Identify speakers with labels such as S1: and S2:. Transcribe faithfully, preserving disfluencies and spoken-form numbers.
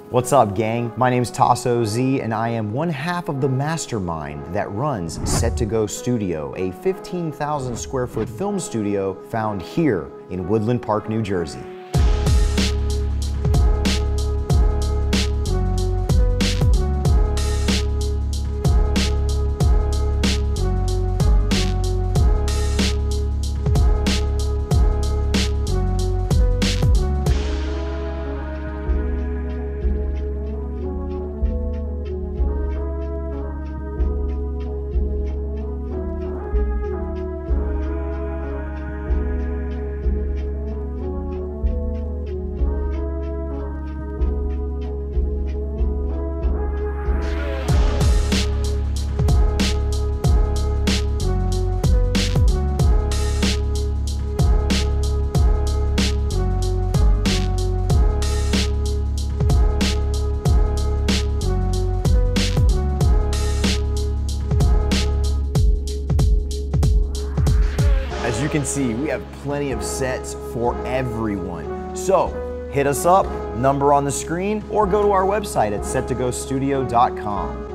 S1: What's up, gang? My name's Taso Z, and I am one half of the mastermind that runs Set to Go Studio, a fifteen thousand square foot film studio found here in Woodland Park, New Jersey. As you can see, we have plenty of sets for everyone. So hit us up, number on the screen, or go to our website at set to go studio dot com.